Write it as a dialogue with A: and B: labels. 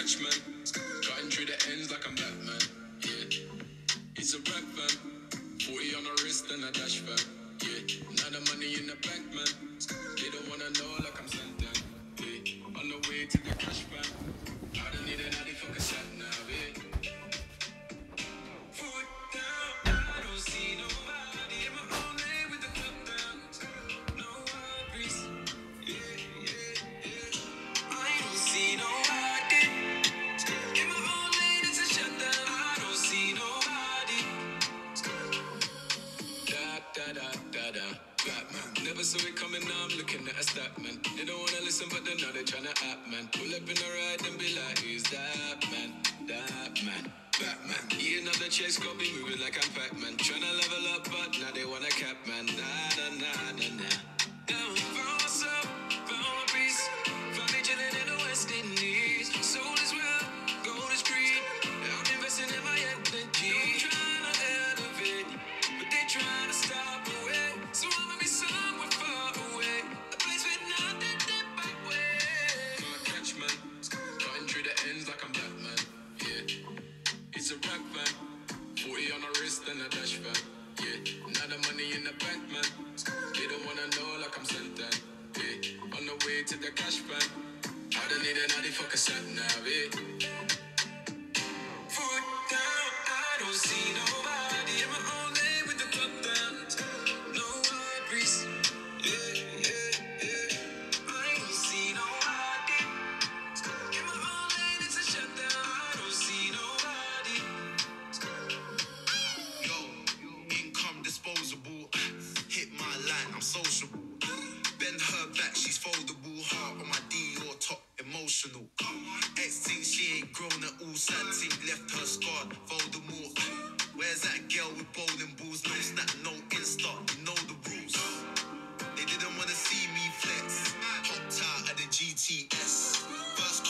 A: catchman. Cutting through the ends like I'm Batman. Yeah, it's a rap van. 40 on the wrist and a dash van. Yeah, now the money in the bank, man. They don't wanna know like I'm Santan. Yeah, on the way to the cash van. I don't need an addy fuck a shot now, yeah. Foot down, I don't see nobody in my own lane with the club down. No worries, yeah, yeah, yeah. I don't see nobody in my own lane. It's a shutdown. I don't see nobody. Da da da da. Batman. Never saw it coming, now I'm looking at a stack, man. They don't wanna listen, but they know they tryna act, man. Pull up in the ride and be like, who's that, man? That man. Batman. Eating up the chase, got me moving like I'm Pac-Man. Tryna level up, but now they wanna cap, man. Nah, nah, nah, nah, nah. Now, found myself, found my peace. Found me chilling in the West Indies. Soul is well, gold is green. I'm investing in my energy. I'm tryna elevate, but they tryna stop away. So I'ma be somewhere far away, a place with nothing in my way. Can't catch, man. Cutting through the ends like I'm Batman. Yeah, it's a rap van. 40 on the wrist and a dash van. Yeah, now the money in the bank, man. They don't wanna know like I'm Santan. Yeah, on the way to the cash van. I don't need an addy fuck a sat now, yeah. Foot down, I don't see nobody in my own lane with the club down. No worries, yeah, yeah, yeah. I don't see nobody in my own lane. It's a shutdown. I don't see nobody.
B: Yo, income disposable. Hit my line, I'm sociable. Bend her back, she's foldable. Heart on my D or top, emotional. Ex thinks she ain't grown at all. Sad thing left her scarred. Voldemort. Where's that girl with bowling balls? No snap, no Insta. You know the rules. They didn't wanna see me flex. Hopped out of the GTS. First